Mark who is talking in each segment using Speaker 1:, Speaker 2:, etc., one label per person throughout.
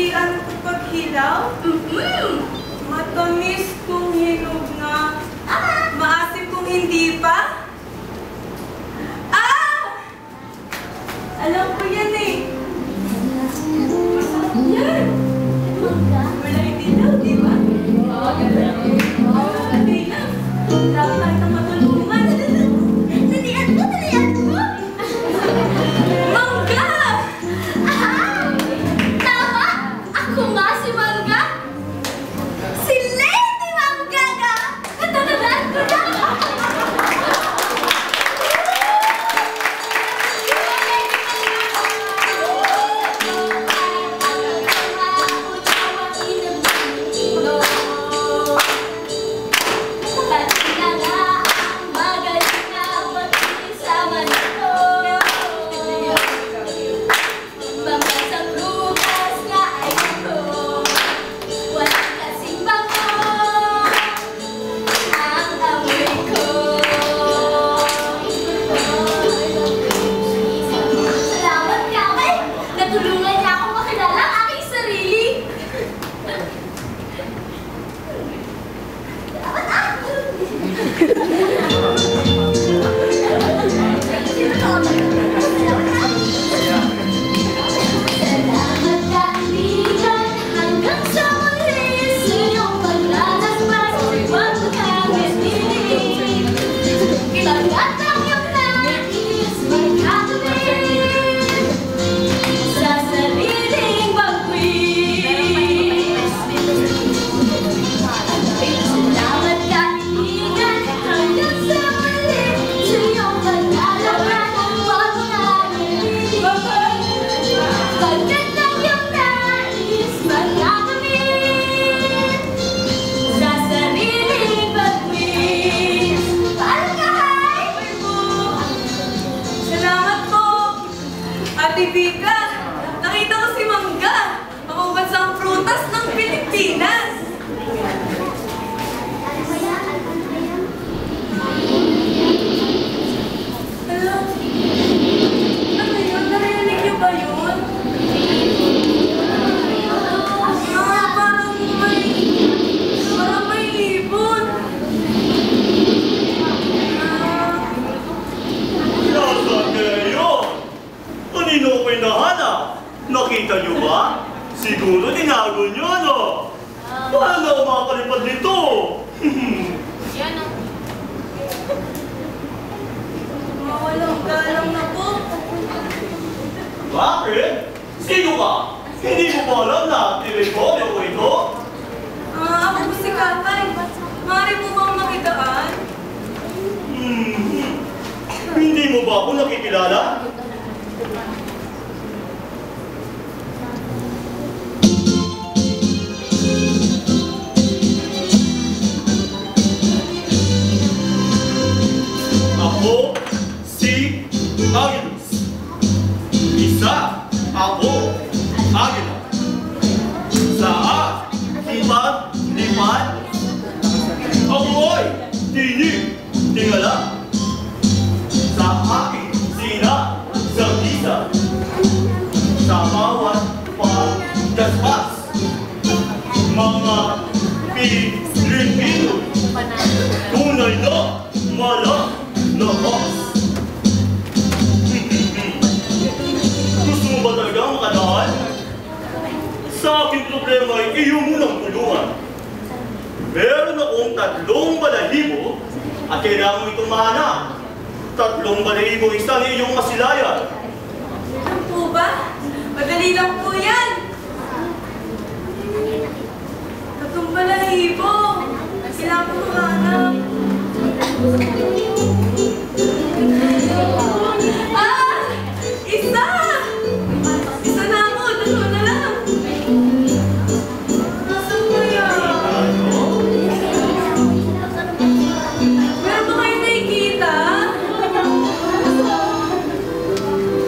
Speaker 1: Mapupugian paghilaw? Matamis kung hinog na. Maasim kung hindi pa? Alam ko yan eh. Masarap yan. Malay dilaw, di ba? Malay na. Dapat tayo ng matulungan.
Speaker 2: Talian mo!
Speaker 1: Mangga!
Speaker 2: Tama! Ako nga si Mangga! Si Lady Mangga ka! Natatandaan ko na!
Speaker 1: Nakita ko si Mangga. Makubansang prutas ng Pilipinas. Hello? Ano yun? Narinig niyo ba yun? Parang may ibon.
Speaker 3: Nasaan kaya yun? Kanino ko hinahanap? Nakita niyo ba? Siguro tinago niyo, ano? Paano ako makakalipad nito?
Speaker 2: Yan o.
Speaker 1: Mawalang galang na po.
Speaker 3: Bakit? Sino ka? Hindi mo ba alam na teritoryo ko ito?
Speaker 1: Ako po si Katay. Maaari mo bang makitaan?
Speaker 3: Hindi mo ba ako nakikilala? Ako si Agilus. Isa ako, Agilus. Sa lipad, ako ay tingala. Sa aking sinasagisa, sa bawat pagdaspas, mga Pilipino, tunay na malakas. Gusto mo ba talaga makadaan? Sa aking problema ay iyo munang tulungan. Meron akong 3 balahibo at kailangan mo itong mahanap. 3 balahibo isa ng iyong kasilayan.
Speaker 1: Ano po ba? Madali lang po yan. 3 balahibo. Kailangan ko mahanap. Isa! Isa na ako. 2 na lang. Nasaan kaya? Meron ba kayo nakikita?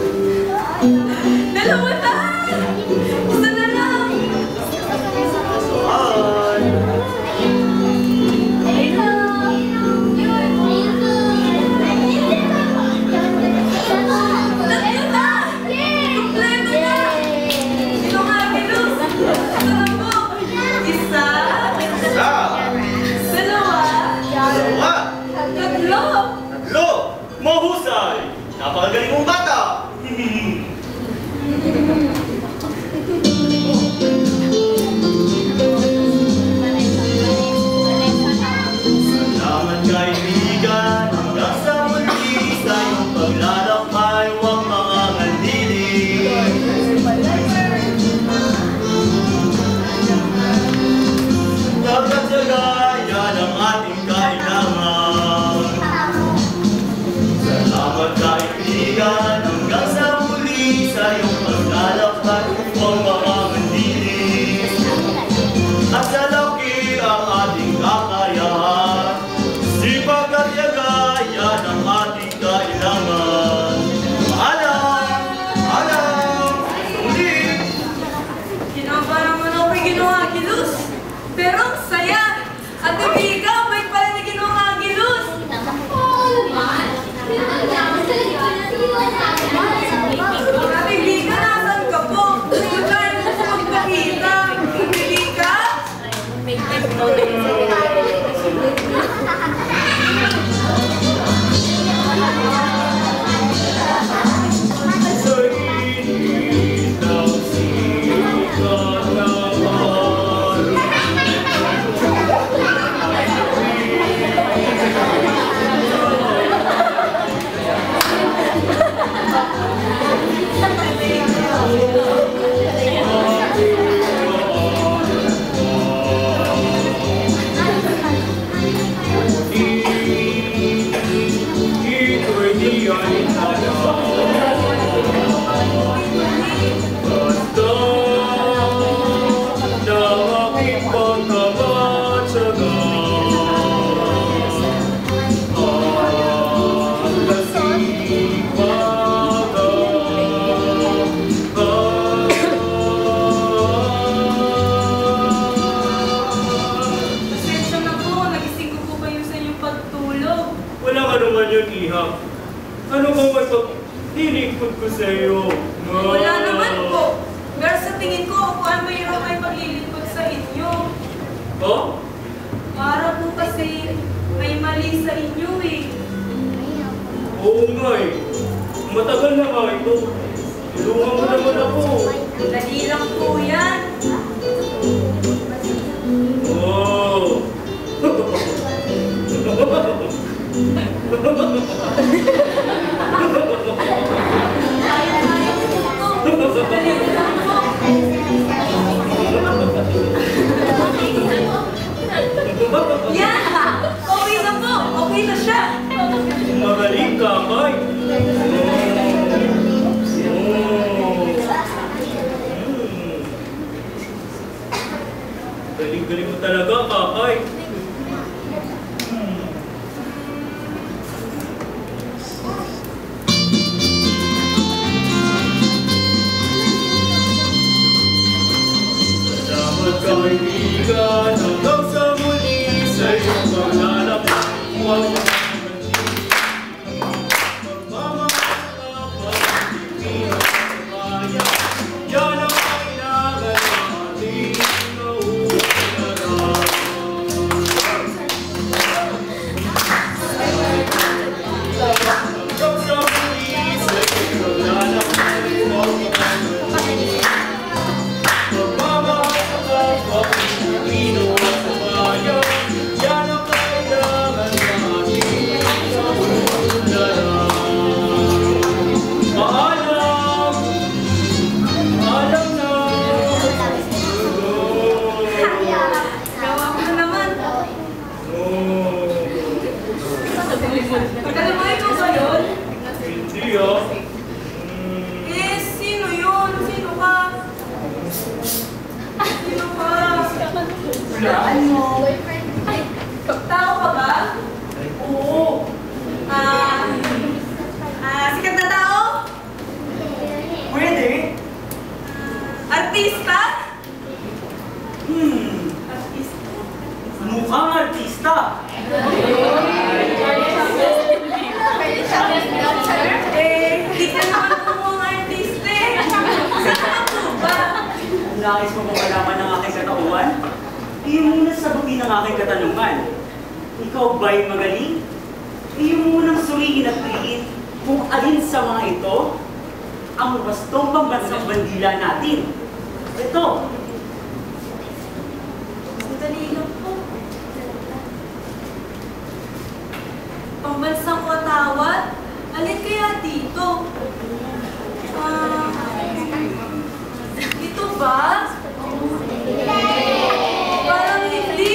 Speaker 1: muli sa inyo eh.
Speaker 3: Oo nga eh. Matagal na nga ito. Tulungan mo naman ako.
Speaker 1: Dali lang po yan.
Speaker 3: Oh.
Speaker 1: Yan! Okay na po! Okay na siya!
Speaker 3: Magaling ka, Kay. Galing-galing mo talaga, Kakay. Salamat kaibigan, hanggang sa muli sa iyong paglalakad. Huwag mo
Speaker 1: Tao ka ba? Oo. Sikat na tao?
Speaker 3: pwede.
Speaker 1: Artista?
Speaker 3: Artista. Mukhang artista.
Speaker 1: Hindi ka naman mukhang artista eh. Saan ka po ba?
Speaker 3: Ang nais mo kung malaman ng aking katauhan? Iyo muna sagutin ang aking katanungan. Ikaw ba'y magaling? Iyo munang suriin at piliin kung alin sa mga ito ang wastong pambansang bandila natin. Ito.
Speaker 1: Sandali lang po. Pambansang watawat? Alin kaya dito? Dito ba? Parang hindi.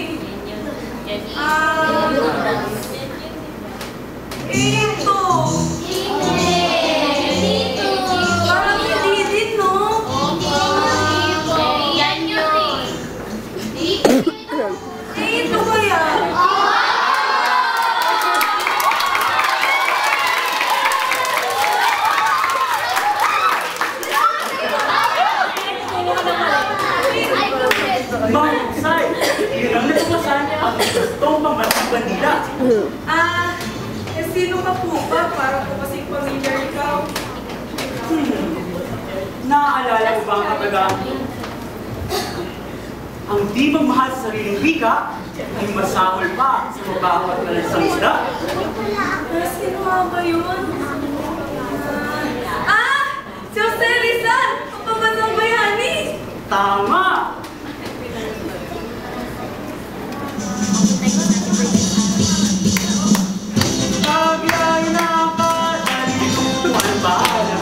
Speaker 1: Ito. Parang hindi din, no? Ito kaya?
Speaker 3: Mahusay! Yun ang natuklasan ang wastong pambansang bandila.
Speaker 1: Sino ka po ba? Para po kasing pamilyar ikaw.
Speaker 3: Naaalala mo ba ang kataga? Ang di magmahal sa sariling wika ay masahol pa sa mabaho at malansang isda.
Speaker 1: Sino nga ba yun? Si Jose Rizal! Ang pambansang bayani!
Speaker 3: Tama! Nagyay na pataliluan ba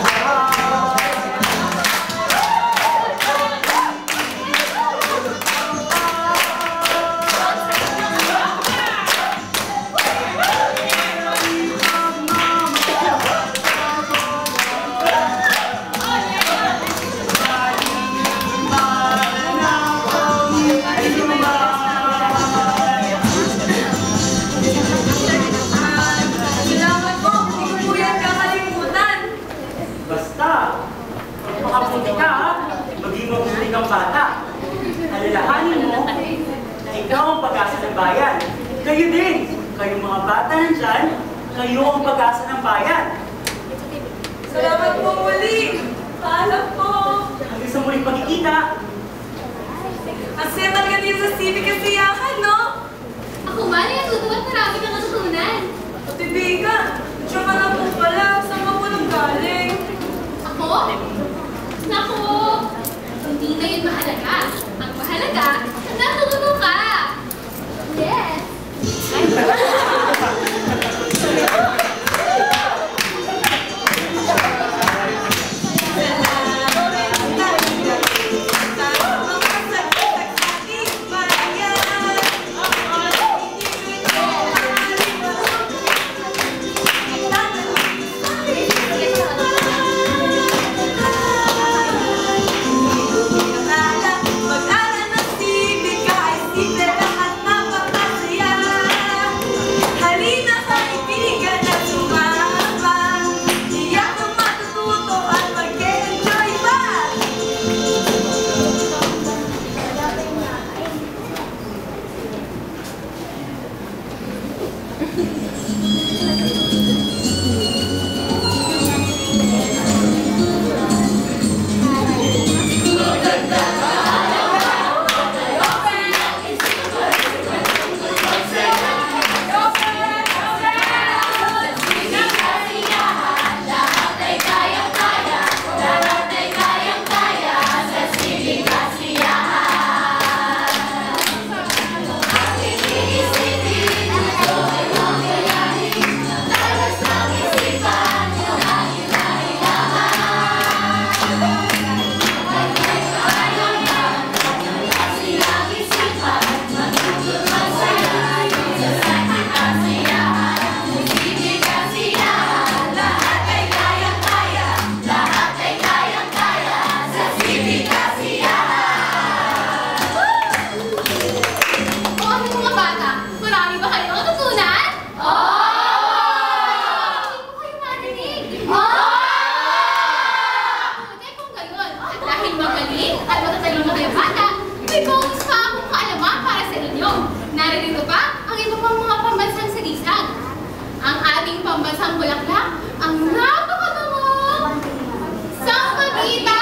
Speaker 1: Salamat po! Hindi po yan kakalimutan!
Speaker 3: Basta, makabuti ka ha, maging mabuti kang bata. Alalahanin mo na ikaw ang pag-asa ng bayan. Kayo din, kayong mga bata nandyan, kayo ang pag-asa ng bayan.
Speaker 1: Salamat po muli! Paalam po!
Speaker 3: Hanggang sa muling pagkikita.
Speaker 1: Ang saya talaga dito sa civic kasiyahan, no?
Speaker 2: Ako Ako man ay natuto at marami kang natutunan.
Speaker 1: Ate Bika, siya ka na po pala. Saan ka po nanggaling?
Speaker 2: Ako? Naku, hindi na yun mahalaga. Ang mahalaga, natuto ka. Yes. Pambansang bulaklak, ang napakabango! Sa pagitan